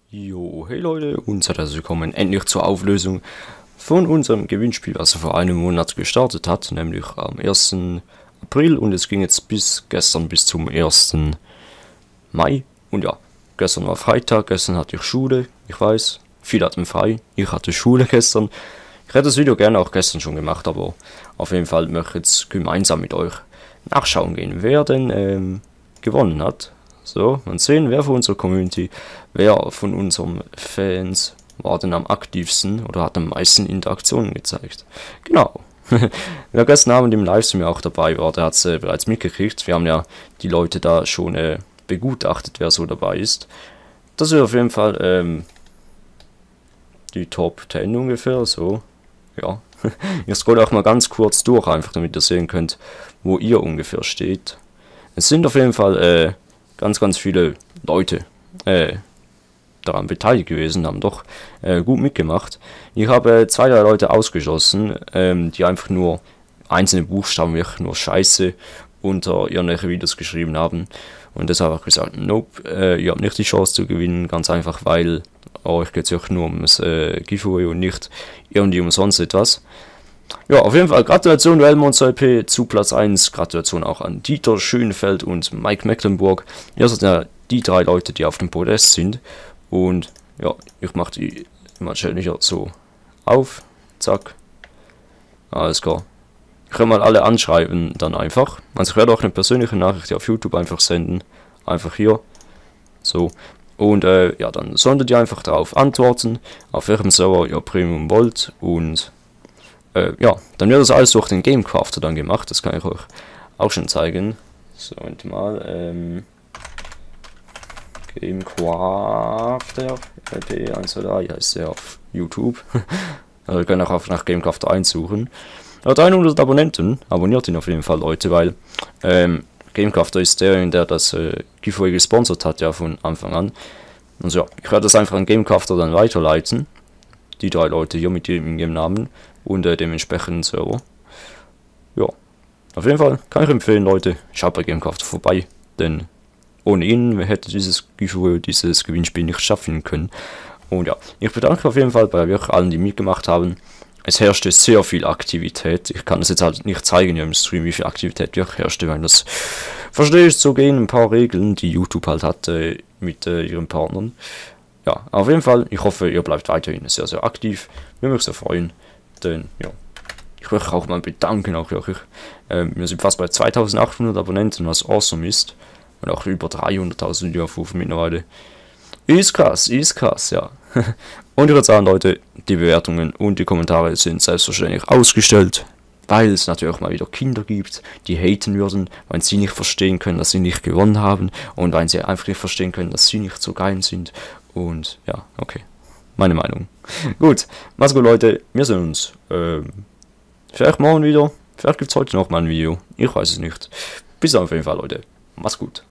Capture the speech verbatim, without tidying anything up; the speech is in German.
Jo, hey Leute und seid herzlich willkommen endlich zur Auflösung von unserem Gewinnspiel, was er vor einem Monat gestartet hat, nämlich am ersten April, und es ging jetzt bis gestern bis zum ersten Mai. Und ja, gestern war Freitag, gestern hatte ich Schule, ich weiß, viele hatten frei, ich hatte Schule gestern. Ich hätte das Video gerne auch gestern schon gemacht, aber auf jeden Fall möchte ich jetzt gemeinsam mit euch nachschauen gehen, wer denn ähm, gewonnen hat. So, und sehen, wer von unserer Community, wer von unseren Fans war denn am aktivsten oder hat am meisten Interaktionen gezeigt. Genau. Wer gestern Abend im Livestream auch dabei war, der hat es äh, bereits mitgekriegt. Wir haben ja die Leute da schon äh, begutachtet, wer so dabei ist. Das ist auf jeden Fall ähm, die Top zehn ungefähr, so. Ja. Ich scroll auch mal ganz kurz durch, einfach damit ihr sehen könnt, wo ihr ungefähr steht. Es sind auf jeden Fall äh, ganz, ganz viele Leute äh, daran beteiligt gewesen, haben doch äh, gut mitgemacht. Ich habe äh, zwei, drei Leute ausgeschlossen, ähm, die einfach nur einzelne Buchstaben, wirklich nur Scheiße unter irgendwelche Videos geschrieben haben. Und deshalb habe ich gesagt, nope, äh, ihr habt nicht die Chance zu gewinnen, ganz einfach, weil euch geht es ja nur ums äh, Giveaway und nicht irgendwie umsonst etwas. Ja, auf jeden Fall Gratulation Duell Monster L P zu Platz eins, Gratulation auch an Dieter Schönfeld und Mike Mecklenburg. Ihr seid ja die drei Leute, die auf dem Podest sind. Und ja, ich mache die immer schnell so auf, zack, alles klar. Ich kann mal alle anschreiben dann einfach. Also ich werde auch eine persönliche Nachricht auf YouTube einfach senden, einfach hier, so. Und äh, ja, dann solltet ihr einfach darauf antworten, auf welchem Server ihr Premium wollt, und Äh, ja, dann wird das alles durch den Gamecrafter dann gemacht, das kann ich euch auch schon zeigen. So, und mal, ähm, Gamecrafter, L P eins zwei drei, heißt der auf YouTube. Also ihr könnt auch nach Gamecrafter einsuchen. Er hat hundert Abonnenten, abonniert ihn auf jeden Fall, Leute, weil ähm, Gamecrafter ist der, der das äh, Giveaway gesponsert hat, ja, von Anfang an. Und so, ja, ich werde das einfach an Gamecrafter dann weiterleiten. Die drei Leute hier mit dem Namen und äh, dem entsprechenden Server. Ja, auf jeden Fall kann ich empfehlen, Leute, schaut bei Gamecrafter vorbei, denn ohne ihn hätte dieses Giveaway, dieses Gewinnspiel nicht schaffen können. Und ja, ich bedanke mich auf jeden Fall bei wirklich allen, die mitgemacht haben. Es herrschte sehr viel Aktivität. Ich kann es jetzt halt nicht zeigen hier im Stream, wie viel Aktivität wirklich herrschte, weil das verstehe ich so gehen, ein paar Regeln, die YouTube halt hatte mit äh, ihren Partnern. Ja, auf jeden Fall, ich hoffe, ihr bleibt weiterhin sehr, sehr aktiv. Würde mich sehr freuen, denn, ja, ich möchte auch mal bedanken, auch wirklich. Ähm, wir sind fast bei zweitausendachthundert Abonnenten, was awesome ist. Und auch über dreihunderttausend Videoaufrufe mittlerweile. Ist krass, ist krass, ja. Und ich würde sagen, Leute, die Bewertungen und die Kommentare sind selbstverständlich ausgestellt, weil es natürlich auch mal wieder Kinder gibt, die haten würden, weil sie nicht verstehen können, dass sie nicht gewonnen haben, und weil sie einfach nicht verstehen können, dass sie nicht so geil sind. Und ja, okay, meine Meinung. Gut, mach's gut, Leute, wir sehen uns ähm, vielleicht morgen wieder, vielleicht gibt es heute noch mal ein Video, ich weiß es nicht. Bis dann auf jeden Fall, Leute, mach's gut.